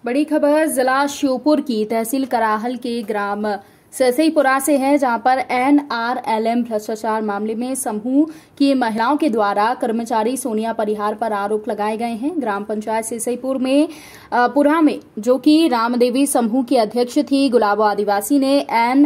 बड़ी खबर जिला श्योपुर की तहसील कराहल के ग्राम ससईपुरा से है, जहां पर NRLM भ्रष्टाचार मामले में समूह की महिलाओं के द्वारा कर्मचारी सोनिया परिहार पर आरोप लगाए गए हैं। ग्राम पंचायत ससईपुर में पुरा में, जो कि रामदेवी समूह की अध्यक्ष थी, गुलाबो आदिवासी ने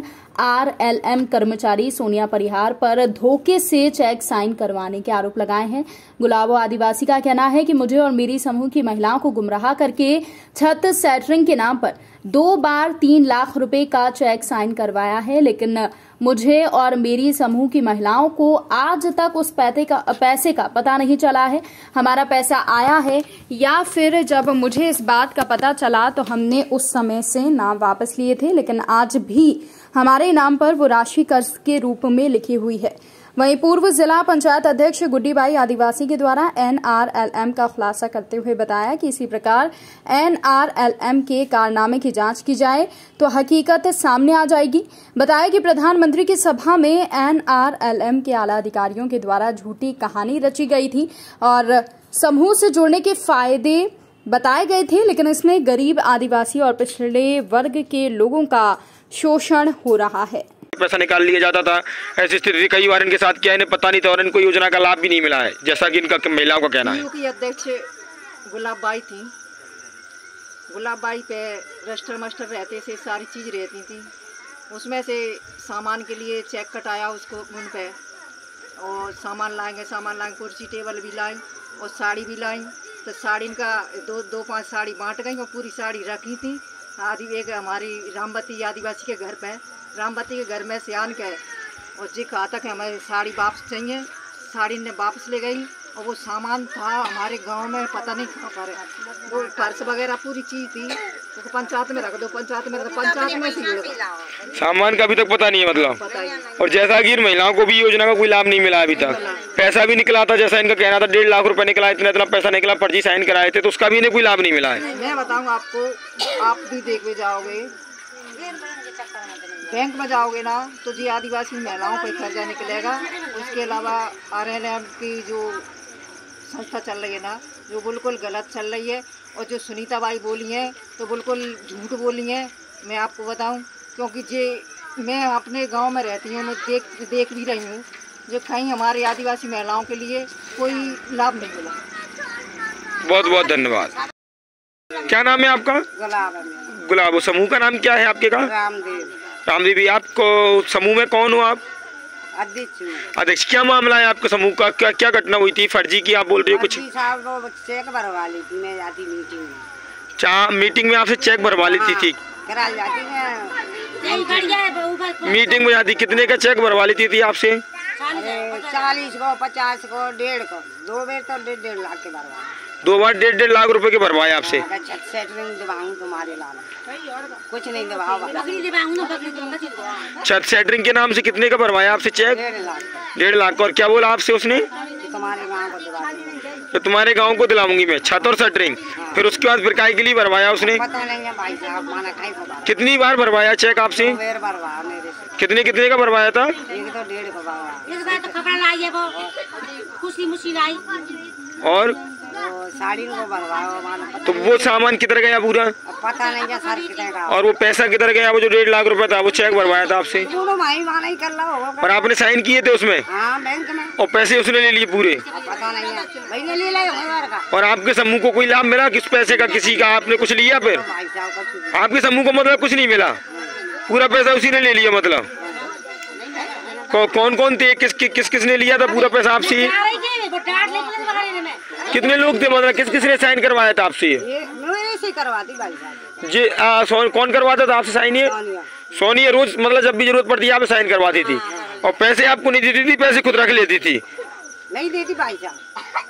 NRLM कर्मचारी सोनिया परिहार पर धोखे से चेक साइन करवाने के आरोप लगाए हैं। गुलाबो आदिवासी का कहना है कि मुझे और मेरी समूह की महिलाओं को गुमराह करके छत सेटरिंग के नाम पर 2 बार 3 लाख रुपए का चेक साइन करवाया है, लेकिन मुझे और मेरी समूह की महिलाओं को आज तक उस पैसे का पता नहीं चला है। हमारा पैसा आया है या फिर जब मुझे इस बात का पता चला तो हमने उस समय से नाम वापस लिए थे, लेकिन आज भी हमारे नाम पर वो राशि कर्ज के रूप में लिखी हुई है। वहीं पूर्व जिला पंचायत अध्यक्ष गुड्डीबाई आदिवासी के द्वारा NRLM का खुलासा करते हुए बताया कि इसी प्रकार NRLM के कारनामे की जांच की जाए तो हकीकत सामने आ जाएगी। बताया कि प्रधानमंत्री की सभा में NRLM के आला अधिकारियों के द्वारा झूठी कहानी रची गई थी और समूह से जुड़ने के फायदे बताए गए थे, लेकिन इसमें गरीब आदिवासी और पिछड़े वर्ग के लोगों का शोषण हो रहा है। पैसा निकाल लिया जाता था। ऐसी स्थिति थी, कई बार इनके साथ किया, इन्हें पता नहीं था और इनको योजना का लाभ भी नहीं मिला है, जैसा कि इनका महिलाओं का कहना है। की अध्यक्ष गुलाबबाई थी। गुलाबबाई पे रजिस्टर मास्टर रहते थे, सारी चीज़ रहती थी। उसमें से सामान के लिए चेक कटाया उसको उन पे, और सामान लाएंगे कुर्सी टेबल भी लाएं और साड़ी भी लाएं। तो साड़ी इनका 2-5 साड़ी बांट गई और पूरी साड़ी रखी थी। एक हमारी रामवती आदिवासी के घर पे, रामवती के घर में से आन के और जी कहा था कि हमें साड़ी वापस चाहिए। साड़ी ने वापस ले गई और वो सामान था हमारे गांव में पता नहीं कहाँ पर है, वो पर्स वगैरह पूरी चीज़ थी। तो पंचायत में रख दो, पंचायत में से सामान का अभी तक पता नहीं है मतलब। और जैसा कि इन महिलाओं को भी योजना का कोई लाभ नहीं मिला अभी तक। पैसा भी निकला था, जैसा इनका कहना था 1.5 लाख रुपए निकला, इतना पैसा निकला, फर्जी साइन कराए थे, तो उसका भी इन्हें कोई लाभ नहीं मिला है। मैं बताऊँ आपको, आप भी देख जाओगे, बैंक में जाओगे ना तो जी आदिवासी महिलाओं पर खर्चा निकलेगा। उसके अलावा RLM की जो संस्था चल रही है ना, जो बिल्कुल गलत चल रही है, और जो सुनीता बाई बोली हैं तो बिल्कुल झूठ बोली हैं। मैं आपको बताऊं, क्योंकि जे मैं अपने गांव में रहती हूँ, मैं देख भी रही हूँ, जो कहीं हमारे आदिवासी महिलाओं के लिए कोई लाभ नहीं मिला। बहुत बहुत धन्यवाद। क्या नाम है आपका? गुलाबो। समूह का नाम क्या है आपके का? रामदेवी। आपको समूह में कौन हो आप? अध्यक्ष। क्या मामला है आपके समूह का? क्या घटना हुई थी फर्जी की? आप बोल रही हो कुछ। चेक भरवा ली थी मैं जाती मीटिंग में। मीटिंग में आपसे चेक भरवा ली थी? मीटिंग में जाती, कितने का चेक भरवा ली थी आपसे? 40 को, 50 को, 1.5 को, 2 बार तो 1.5 लाख के भरवा। 2 बार 1.5 लाख रुपए के भरवाए आपसे? कुछ नहीं छत सेटरिंग के नाम से कितने का भरवाया आपसे चेक? 1.5 लाख। और क्या बोला आपसे उसने? तो तुम्हारे गांव को दिलाऊंगी मैं छत और सेटरिंग। फिर उसके बाद फिर काय के लिए भरवाया उसने? पता नहीं है भाई साहब, माना कहीं को। कितनी बार भरवाया चेक आपसे? कितने का भरवाया था? 1 तो 1.5 को और साड़ी को भरवाया। तो वो सामान किधर गया पूरा? पता नहीं है सर कितने का। और वो पैसा किधर गया? वो जो 1.5 लाख रुपए था, वो चेक भरवाया था आपसे? नहीं कर रहा होगा। और आपने साइन किए थे उसमें? हाँ, बैंक में। और पैसे उसने ले लिए पूरे? पता नहीं है भाई, ले लिया। और आपके समूह को कोई लाभ मिला किस पैसे का? किसी का आपने कुछ लिया? फिर आपके समूह को मतलब कुछ नहीं मिला, पूरा पैसा उसी ने ले लिया? मतलब कौन थे? किसने लिया था पूरा पैसा आपसे? कितने लोग थे? मतलब किसने साइन करवाया था आपसे? जी कौन करवाता था आपसे साइन? ये सोनिया रोज, मतलब जब भी जरूरत पड़ती है आप साइन करवाती थी। और पैसे आपको नहीं देती थी? पैसे खुद रख लेती थी? नहीं देती भाई साहब।